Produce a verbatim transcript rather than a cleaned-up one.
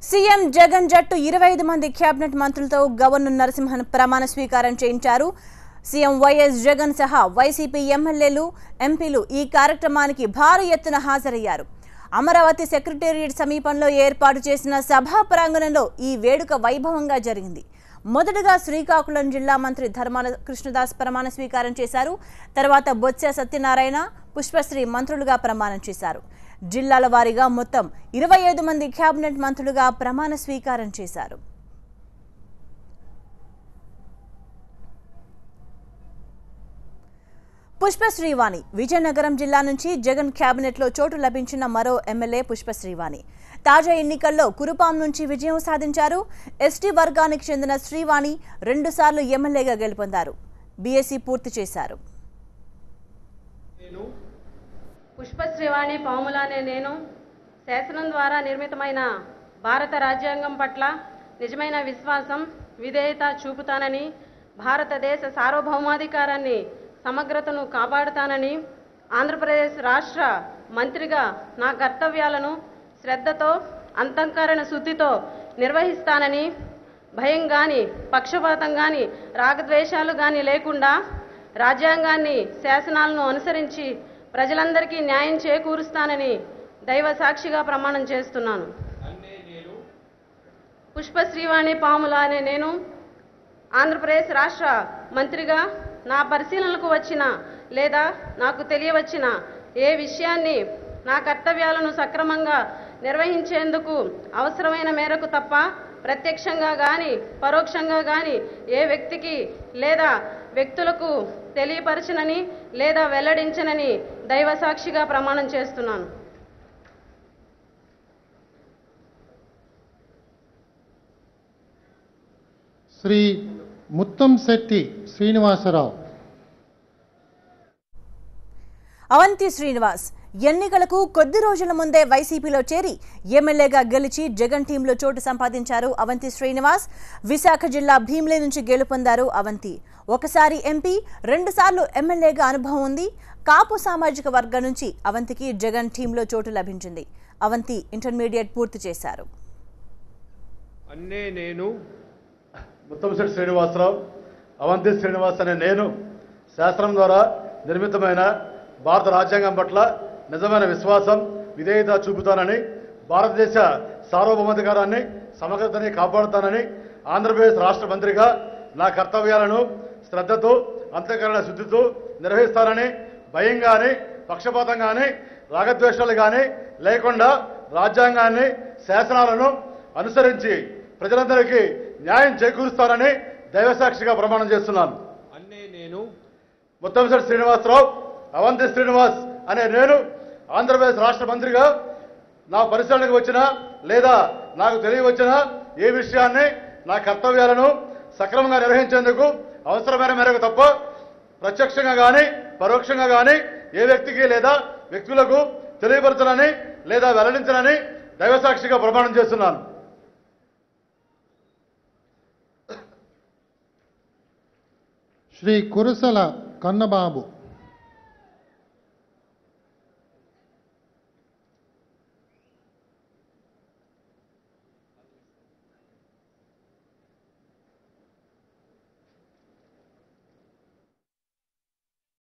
CM Jagan జట్టు ఇరవై ఐదు మంది క్యాబినెట్ మంత్రులతో గవర్నర్ నరసింహన్ ప్రమాణ స్వీకారం చేయించారు. సీఎం వైఎస్ జగన్ సహా వైసీపీ ఎమ్మెల్యేలు, ఎంపీలు ఈ కార్యక్రమానికి భారీ ఎత్తున హాజరయ్యారు. అమరావతి సెక్రటేరియట్ సమీపంలో ఏర్పాటు చేసిన సభా ప్రాంగణంలో ఈ వేడుక వైభవంగా జరిగింది. మొదటగా శ్రీకాకుళం జిల్లా మంత్రి ధర్మాన కృష్ణదాస్ ప్రమాణ స్వీకారం చేశారు. తర్వాత బొత్స సత్యనారాయణ, పుష్పశ్రీ మంత్రులుగా ప్రమాణం చేశారు. జిల్లాల వారీగా మొత్తం ఇరవై ఐదు మంది కేబినెట్ మంత్రులుగా ప్రమాణ స్వీకారం చేశారు. పుష్పశ్రీవాణి విజయనగరం జిల్లా నుంచి జగన్ కేబినెట్లో చోటు లభించిన మరో ఎమ్మెల్యే పుష్పశ్రీవాణి. తాజా ఎన్నికల్లో కురుపాం నుంచి విజయం సాధించారు. ఎస్టీ వర్గానికి చెందిన శ్రీవాణి రెండుసార్లు ఎమ్మెల్యేగా గెలుపొందారు. బీఎస్సీ పూర్తి చేశారు. పుష్పశ్రీవాణి పాముల అనే నేను శాసనం ద్వారా నిర్మితమైన భారత రాజ్యాంగం పట్ల నిజమైన విశ్వాసం, విధేయత చూపుతానని, భారతదేశ సార్వభౌమాధికారాన్ని, సమగ్రతను కాపాడుతానని, ఆంధ్రప్రదేశ్ రాష్ట్ర మంత్రిగా నా కర్తవ్యాలను శ్రద్ధతో, అంతఃకరణ శుద్ధితో నిర్వహిస్తానని, భయం కానీ, పక్షపాతం కానీ, రాగద్వేషాలు కానీ లేకుండా రాజ్యాంగాన్ని, శాసనాలను అనుసరించి ప్రజలందరికీ న్యాయం చేకూరుస్తానని దైవ సాక్షిగా ప్రమాణం చేస్తున్నాను. పుష్పశ్రీవాణి పాముల అనే నేను ఆంధ్రప్రదేశ్ రాష్ట్ర మంత్రిగా నా పరిశీలనకు వచ్చిన లేదా నాకు తెలియవచ్చిన ఏ విషయాన్ని నా కర్తవ్యాలను సక్రమంగా నిర్వహించేందుకు అవసరమైన మేరకు తప్ప ప్రత్యక్షంగా కానీ పరోక్షంగా కానీ ఏ వ్యక్తికి లేదా వ్యక్తులకు తెలియపరచనని లేదా వెల్లడించనని దైవ సాక్షిగా ప్రమాణం చేస్తున్నాను. శ్రీ ముత్తంశెట్టి శ్రీనివాసరావు. అవంతి శ్రీనివాస్ ఎన్నికలకు కొద్ది రోజుల ముందే వైసీపీలో చేరి ఎమ్మెల్యేగా గెలిచి జగన్ టీంలో చోటు సంపాదించారు. అవంతి శ్రీనివాస్ విశాఖ జిల్లా భీమిలి నుంచి గెలుపొందారు. అవంతి ఒకసారి ఎంపీ, రెండుసార్లు ఎమ్మెల్యేగా అనుభవం ఉంది. కాపు సామాజిక వర్గం నుంచి అవంతికి జగన్ టీంలో చోటు లభించింది. అవంతి ఇంటర్మీడియట్ పూర్తి చేశారు. అన్నే నేను ముత్తంశెట్టి శ్రీనివాసరావు, అవంతి శ్రీనివాస్ అనే నేను శాస్త్రం ద్వారా నిర్మితమైన భారత రాజ్యాంగం పట్ల నిజమైన విశ్వాసం, విధేయత చూపుతానని, భారతదేశ సార్వభౌమాధికారాన్ని, సమగ్రతని కాపాడుతానని, ఆంధ్రప్రదేశ్ రాష్ట్ర మంత్రిగా నా కర్తవ్యాలను శ్రద్ధతో, అంతఃకరణ శుద్ధితో నిర్వహిస్తానని, భయం కానీ, పక్షపాతం కానీ, రాగద్వేషాలు కానీ లేకుండా రాజ్యాంగాన్ని, శాసనాలను అనుసరించి ప్రజలందరికీ న్యాయం చేకూరుస్తానని దైవసాక్షిగా ప్రమాణం చేస్తున్నాను. అన్నే నేను ముత్తంశెట్టి శ్రీనివాసరావు, అవంతి శ్రీనివాస్ అనే నేను ఆంధ్రప్రదేశ్ రాష్ట్ర మంత్రిగా నా పరిశీలనకు వచ్చిన లేదా నాకు తెలియవచ్చిన ఏ విషయాన్ని నా కర్తవ్యాలను సక్రమంగా నిర్వహించేందుకు అవసరమైన మేరకు తప్ప ప్రత్యక్షంగా కానీ పరోక్షంగా కానీ ఏ వ్యక్తికి లేదా వ్యక్తులకు తెలియపరచనని లేదా వెల్లడించనని దైవసాక్షిగా ప్రమాణం చేస్తున్నాను. శ్రీ కురుసల కన్నబాబు.